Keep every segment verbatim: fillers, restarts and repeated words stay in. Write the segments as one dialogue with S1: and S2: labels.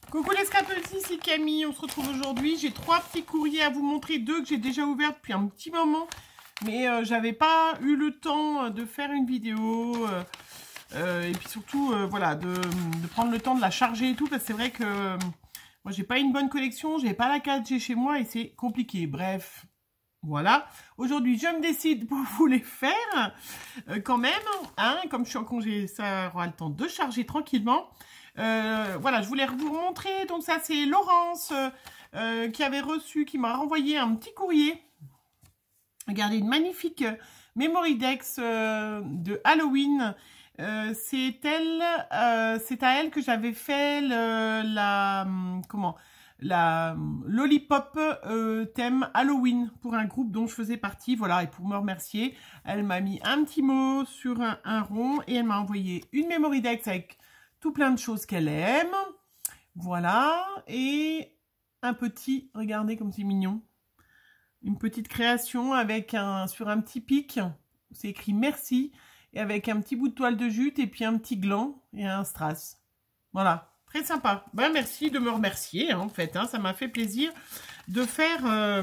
S1: Coucou les scrappers, ici Camille, on se retrouve aujourd'hui. J'ai trois petits courriers à vous montrer, deux que j'ai déjà ouverts depuis un petit moment. Mais euh, j'avais pas eu le temps de faire une vidéo. Euh, euh, et puis surtout, euh, voilà, de, de prendre le temps de la charger et tout. Parce que c'est vrai que euh, moi, j'ai pas une bonne connexion, j'ai pas la quatre G chez moi et c'est compliqué. Bref, voilà. Aujourd'hui, je me décide pour vous les faire euh, quand même. Hein, comme je suis en congé, ça aura le temps de charger tranquillement. Euh, voilà, je voulais vous montrer. Donc ça, c'est Laurence euh, euh, qui avait reçu, qui m'a renvoyé un petit courrier. Regardez, une magnifique Memory Dex euh, de Halloween. Euh, c'est elle, euh, c'est à elle que j'avais fait le, la, comment, la Lollipop euh, thème Halloween pour un groupe dont je faisais partie. Voilà, et pour me remercier, elle m'a mis un petit mot sur un, un rond et elle m'a envoyé une Memory Dex avec tout plein de choses qu'elle aime. Voilà. Et un petit, regardez comme c'est mignon. Une petite création avec un, sur un petit pic. C'est écrit merci. Et avec un petit bout de toile de jute et puis un petit gland et un strass. Voilà. Très sympa. Ben, merci de me remercier, hein, en fait. Hein, ça m'a fait plaisir de faire... Euh,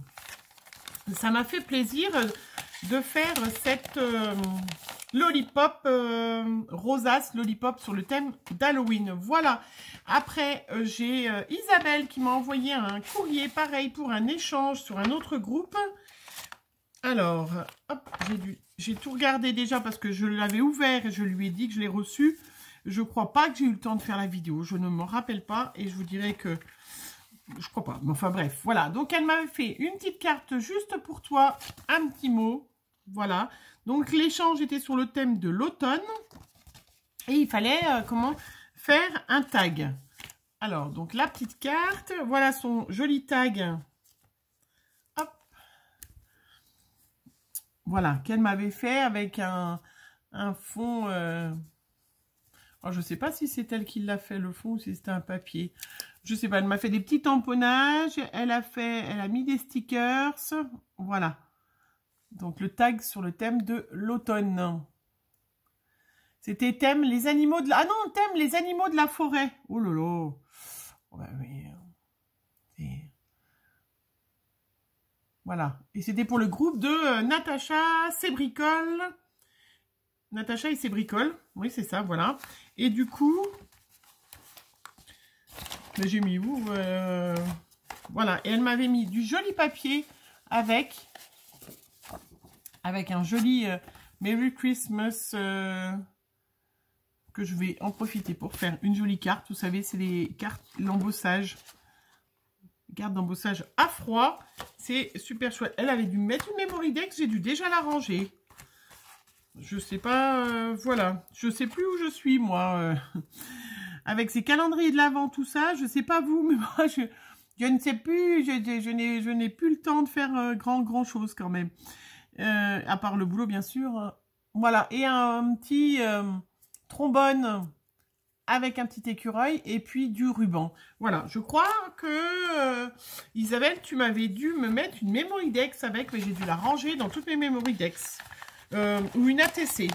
S1: ça m'a fait plaisir de faire cette... Euh, Lollipop, euh, rosace Lollipop sur le thème d'Halloween. Voilà. Après, euh, j'ai euh, Isabelle qui m'a envoyé un courrier pareil pour un échange sur un autre groupe. Alors, hop, j'ai dû, j'ai tout regardé déjà parce que je l'avais ouvert et je lui ai dit que je l'ai reçu. Je crois pas que j'ai eu le temps de faire la vidéo. Je ne m'en rappelle pas et je vous dirai que je crois pas. Mais enfin bref, voilà. Donc, elle m'avait fait une petite carte juste pour toi, un petit mot. Voilà. Donc, l'échange était sur le thème de l'automne. Et il fallait, euh, comment, faire un tag. Alors, donc, la petite carte. Voilà son joli tag. Hop. Voilà, qu'elle m'avait fait avec un, un fond... Euh... Alors, je ne sais pas si c'est elle qui l'a fait, le fond, ou si c'était un papier. Je ne sais pas, elle m'a fait des petits tamponnages. Elle a fait, elle a mis des stickers. Voilà. Donc, le tag sur le thème de l'automne. C'était thème les animaux de la... Ah non, thème les animaux de la forêt. Oh là là. Ouais, mais... Voilà. Et c'était pour le groupe de euh, Natacha, c'est bricole. Natacha et c'est bricole. Oui, c'est ça, voilà. Et du coup... J'ai mis où euh, voilà. Et elle m'avait mis du joli papier avec... Avec un joli euh, Merry Christmas euh, que je vais en profiter pour faire une jolie carte. Vous savez, c'est les cartes, l'embossage. Carte d'embossage à froid. C'est super chouette. Elle avait dû mettre une Memory Dex. J'ai dû déjà la ranger. Je sais pas. Euh, voilà. Je sais plus où je suis, moi. Euh, avec ces calendriers de l'Avent, tout ça. Je sais pas vous, mais moi, je, je ne sais plus. Je, je, je n'ai plus le temps de faire euh, grand, grand chose quand même. Euh, à part le boulot, bien sûr. Voilà. Et un petit euh, trombone avec un petit écureuil et puis du ruban. Voilà. Je crois que euh, Isabelle, tu m'avais dû me mettre une Memory Dex avec, mais j'ai dû la ranger dans toutes mes Memory Dex. Euh, ou une A T C.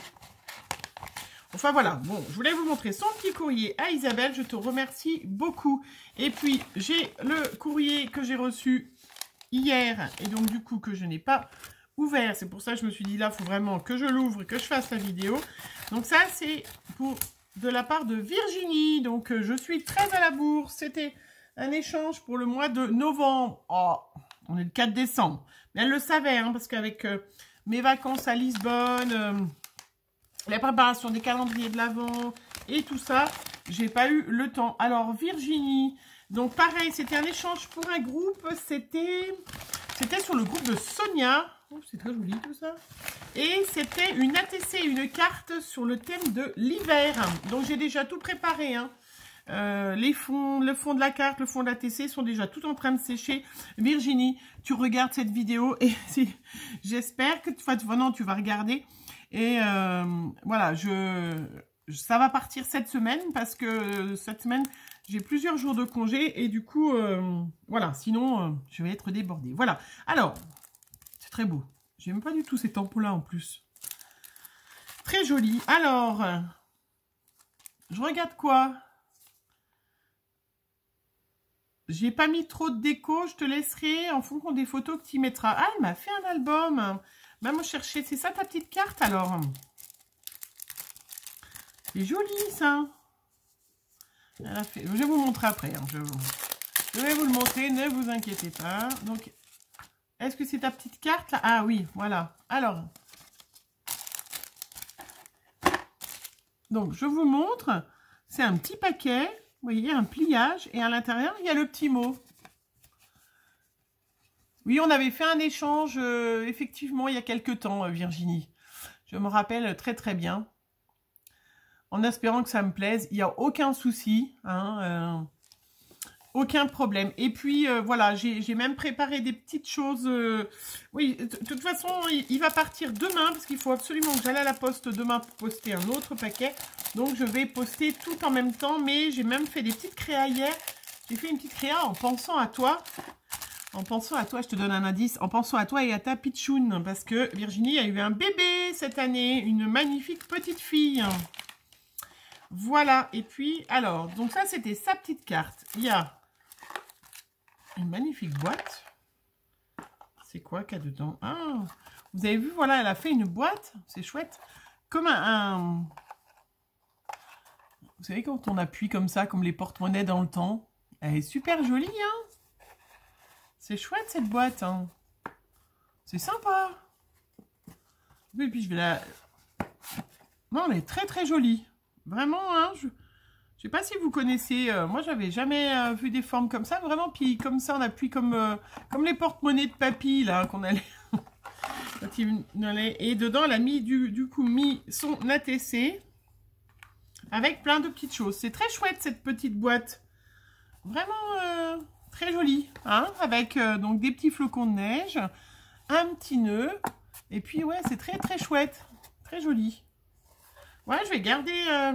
S1: Enfin voilà. Bon, je voulais vous montrer son petit courrier à Isabelle. Je te remercie beaucoup. Et puis, j'ai le courrier que j'ai reçu hier et donc du coup que je n'ai pas ouvert. C'est pour ça que je me suis dit là, il faut vraiment que je l'ouvre, que je fasse la vidéo. Donc ça, c'est pour de la part de Virginie. Donc euh, je suis très à la bourre. C'était un échange pour le mois de novembre. Oh, on est le quatre décembre. Mais elle le savait, hein, parce qu'avec euh, mes vacances à Lisbonne, euh, la préparation des calendriers de l'Avent et tout ça, j'ai pas eu le temps. Alors Virginie, donc pareil, c'était un échange pour un groupe. C'était... C'était sur le groupe de Sonia. Oh, c'est très joli tout ça. Et c'était une A T C, une carte sur le thème de l'hiver. Donc j'ai déjà tout préparé. Hein. Euh, les fonds, le fond de la carte, le fond de l'A T C sont déjà tout en train de sécher. Virginie, tu regardes cette vidéo et j'espère que tu, enfin, non, tu vas regarder. Et euh, voilà, je, ça va partir cette semaine parce que cette semaine... J'ai plusieurs jours de congé et du coup, euh, voilà, sinon, euh, je vais être débordée. Voilà, alors, c'est très beau. J'aime pas du tout ces tampons-là en plus. Très joli. Alors, je regarde quoi? j'ai pas mis trop de déco, je te laisserai en fonction des photos que tu y mettras. Ah, elle m'a fait un album. Maman chercher, c'est ça ta petite carte alors? C'est joli ça. Elle a fait... Je vais vous montrer après. Hein. Je... je vais vous le montrer, ne vous inquiétez pas. Donc, est-ce que c'est ta petite carte là? Ah oui, voilà. Alors, donc je vous montre. C'est un petit paquet. Vous voyez, un pliage. Et à l'intérieur, il y a le petit mot. Oui, on avait fait un échange, euh, effectivement, il y a quelques temps, euh, Virginie. Je me rappelle très très bien. En espérant que ça me plaise. Il n'y a aucun souci. Hein, euh, aucun problème. Et puis, euh, voilà, j'ai même préparé des petites choses. Euh, oui, de toute façon, il, il va partir demain, parce qu'il faut absolument que j'aille à la poste demain pour poster un autre paquet. Donc, je vais poster tout en même temps. Mais j'ai même fait des petites créas hier. J'ai fait une petite créa en pensant à toi. En pensant à toi, je te donne un indice, en pensant à toi et à ta pitchoun, parce que Virginie a eu un bébé cette année, une magnifique petite fille. Voilà, et puis, alors, donc ça c'était sa petite carte. Il y a une magnifique boîte. C'est quoi qu'il y a dedans? Ah, vous avez vu, voilà, elle a fait une boîte, c'est chouette. Comme un, un... Vous savez, quand on appuie comme ça, comme les porte-monnaies dans le temps. Elle est super jolie, hein? C'est chouette cette boîte, hein. C'est sympa. Et puis je vais la... Non, elle est très très jolie. Vraiment, hein. Je ne sais pas si vous connaissez. Euh, moi, j'avais jamais euh, vu des formes comme ça. Vraiment, puis comme ça, on appuie comme, euh, comme les porte-monnaies de papy, là, qu'on allait... Et dedans, elle a mis du, du coup mis son A T C. Avec plein de petites choses. C'est très chouette cette petite boîte. Vraiment... Euh... Très joli, hein, avec euh, donc des petits flocons de neige, un petit nœud, et puis ouais, c'est très très chouette, très joli. Ouais, je vais garder, euh,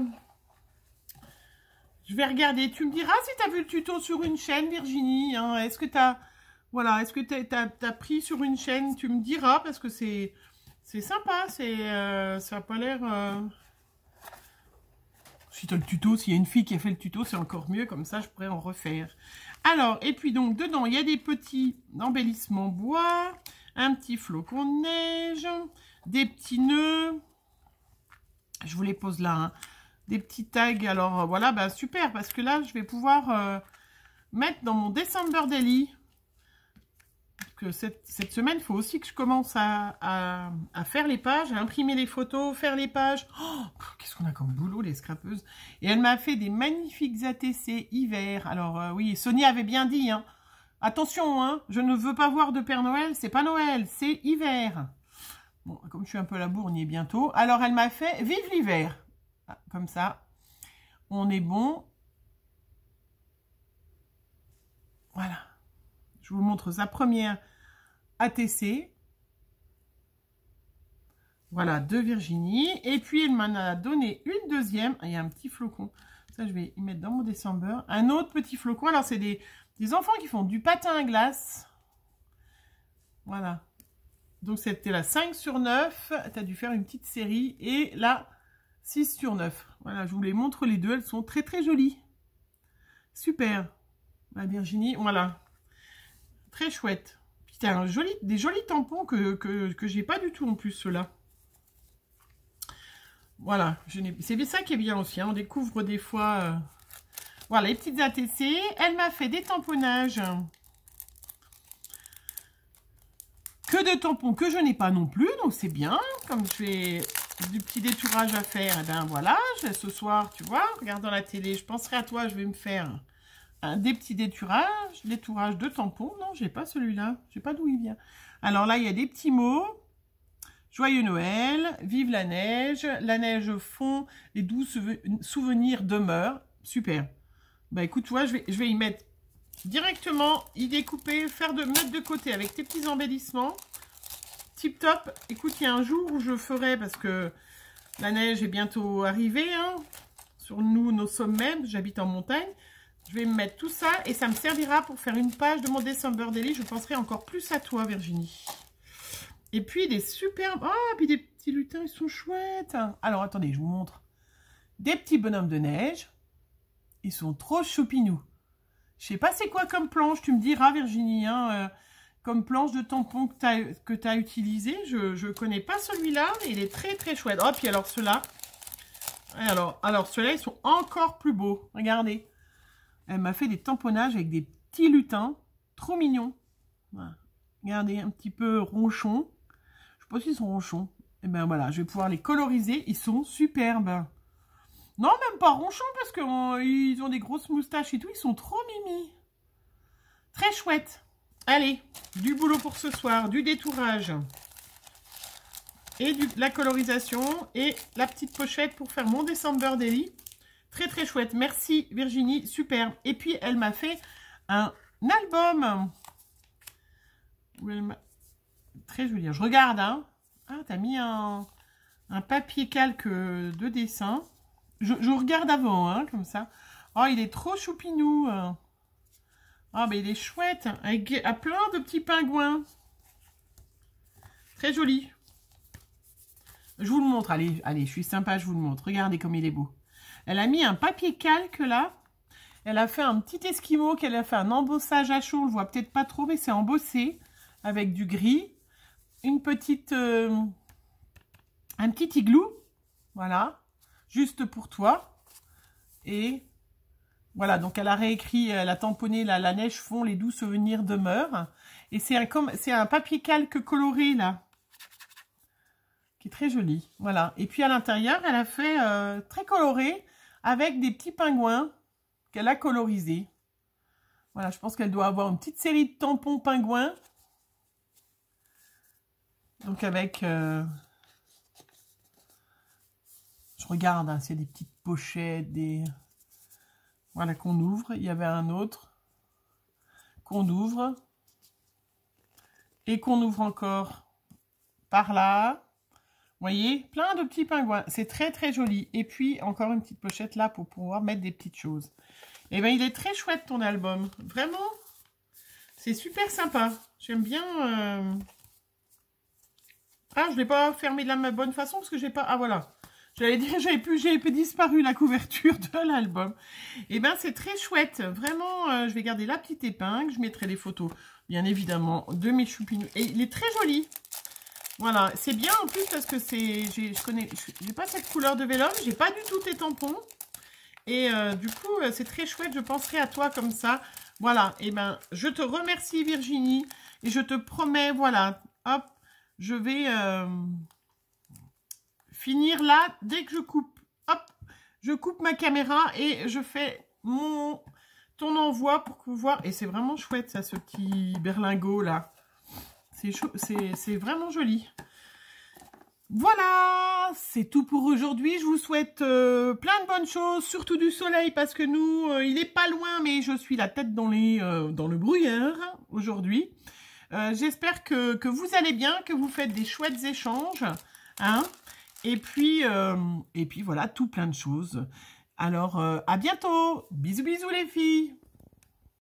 S1: je vais regarder. Tu me diras si tu as vu le tuto sur une chaîne, Virginie, hein, est-ce que tu as, voilà, est-ce que tu as pris sur une chaîne, tu me diras, parce que c'est c'est sympa, c'est euh, ça n'a pas l'air... Euh... Si tu as le tuto, s'il y a une fille qui a fait le tuto, c'est encore mieux, comme ça je pourrais en refaire. Alors, et puis donc, dedans, il y a des petits embellissements bois, un petit flocon de neige, des petits nœuds. Je vous les pose là, hein. Des petits tags. Alors, voilà, bah super, parce que là, je vais pouvoir euh, mettre dans mon December Daily. Parce que cette, cette semaine, il faut aussi que je commence à, à, à faire les pages, à imprimer les photos, faire les pages. Oh, qu'est-ce qu'on a comme boulot, les scrapeuses. Et elle m'a fait des magnifiques A T C hiver. Alors euh, oui, Sonia avait bien dit, hein. Attention, hein, je ne veux pas voir de Père Noël, c'est pas Noël, c'est hiver. Bon, comme je suis un peu à la bourre, on y est bientôt. Alors elle m'a fait, vive l'hiver. Ah, comme ça, on est bon. Voilà. Je vous montre sa première A T C. Voilà, de Virginie. Et puis, elle m'en a donné une deuxième. Il y a un petit flocon. Ça, je vais y mettre dans mon December. Un autre petit flocon. Alors, c'est des, des enfants qui font du patin à glace. Voilà. Donc, c'était la cinq sur neuf. Tu as dû faire une petite série. Et la six sur neuf. Voilà, je vous les montre les deux. Elles sont très, très jolies. Super. La Virginie, voilà. Très chouette. Putain, joli, des jolis tampons que, que, que j'ai pas du tout en plus, ceux-là. Voilà, c'est ça qui est bien aussi. Hein, on découvre des fois... Euh... Voilà, les petites A T C. Elle m'a fait des tamponnages. Que de tampons que je n'ai pas non plus. Donc, c'est bien. Comme j'ai du petit détourage à faire, et ben voilà. Je, ce soir, tu vois, regardant la télé, je penserai à toi, je vais me faire... Des petits détourages, détourage de tampons. Non, j'ai pas celui-là. Je sais pas d'où il vient. Alors là, il y a des petits mots. Joyeux Noël, vive la neige, la neige fond, les doux souvenirs demeurent. Super. Bah écoute, tu vois, je vais, je vais y mettre directement, y découper, faire de mettre de côté avec tes petits embellissements. Tip top. Écoute, il y a un jour où je ferai, parce que la neige est bientôt arrivée, hein, sur nous, nos sommets. J'habite en montagne. Je vais me mettre tout ça et ça me servira pour faire une page de mon December Daily. Je penserai encore plus à toi, Virginie. Et puis des superbes... Ah, puis des petits lutins, ils sont chouettes. Alors, attendez, je vous montre. Des petits bonhommes de neige. Ils sont trop choupinous. Je sais pas c'est quoi comme planche, tu me diras Virginie, hein, euh, comme planche de tampon que tu as, que tu as utilisé. Je ne connais pas celui-là, mais il est très très chouette. Oh, puis alors ceux-là, alors, alors ceux-là, ils sont encore plus beaux. Regardez. Elle m'a fait des tamponnages avec des petits lutins, trop mignons. Voilà. Regardez, un petit peu ronchon. Je sais pas s'ils sont ronchons. Et ben voilà, je vais pouvoir les coloriser. Ils sont superbes. Non, même pas ronchons parce qu'ils ont des grosses moustaches et tout. Ils sont trop mimi. Très chouette. Allez, du boulot pour ce soir, du détourage. Et du, la colorisation. Et la petite pochette pour faire mon December Daily. Très très chouette. Merci Virginie, super. Et puis elle m'a fait un album. Très joli. Je regarde, hein. Ah, t'as mis un, un papier calque de dessin. Je, je regarde avant, hein, comme ça. Oh, il est trop choupinou. Ah, mais il est chouette. Avec à plein de petits pingouins. Très joli. Je vous le montre. Allez, allez, je suis sympa, je vous le montre. Regardez comme il est beau. Elle a mis un papier calque là. Elle a fait un petit esquimau qu'elle a fait un embossage à chaud. On le voit peut-être pas trop, mais c'est embossé avec du gris. Une petite, euh, un petit igloo, voilà, juste pour toi. Et voilà, donc elle a réécrit, elle a tamponné la, la neige fond, les doux souvenirs demeurent. Et c'est un, comme, c'est un papier calque coloré là, qui est très joli. Voilà. Et puis à l'intérieur, elle a fait euh, très coloré avec des petits pingouins qu'elle a colorisés. Voilà, je pense qu'elle doit avoir une petite série de tampons pingouins. Donc avec, euh, je regarde, hein, s'il y a des petites pochettes, des, voilà, qu'on ouvre. Il y avait un autre qu'on ouvre et qu'on ouvre encore par là. Vous voyez, plein de petits pingouins. C'est très très joli. Et puis encore une petite pochette là pour pouvoir mettre des petites choses. Et bien il est très chouette ton album. Vraiment, c'est super sympa. J'aime bien. Euh... Ah, je ne l'ai pas fermé de la bonne façon parce que j'ai pas... Ah, voilà. J'allais dire, j'avais plus, j'ai disparu la couverture de l'album. Et bien, c'est très chouette. Vraiment, euh, je vais garder la petite épingle. Je mettrai les photos, bien évidemment, de mes choupinous. Et il est très joli. Voilà. C'est bien en plus parce que c'est... Je connais... J'ai pas cette couleur de vélum. J'ai pas du tout tes tampons. Et euh, du coup, euh, c'est très chouette. Je penserai à toi comme ça. Voilà. Et ben, je te remercie, Virginie. Et je te promets, voilà. Hop. Je vais euh, finir là, dès que je coupe, hop, je coupe ma caméra et je fais mon ton envoi pour pouvoir, et c'est vraiment chouette ça, ce petit berlingot là, c'est vraiment joli. Voilà, c'est tout pour aujourd'hui. Je vous souhaite euh, plein de bonnes choses, surtout du soleil parce que nous, euh, il n'est pas loin, mais je suis la tête dans, les, euh, dans le brouillard aujourd'hui. Euh, J'espère que, que vous allez bien, que vous faites des chouettes échanges. Hein, et, puis, euh, et puis voilà, tout plein de choses. Alors, euh, à bientôt. Bisous, bisous les filles.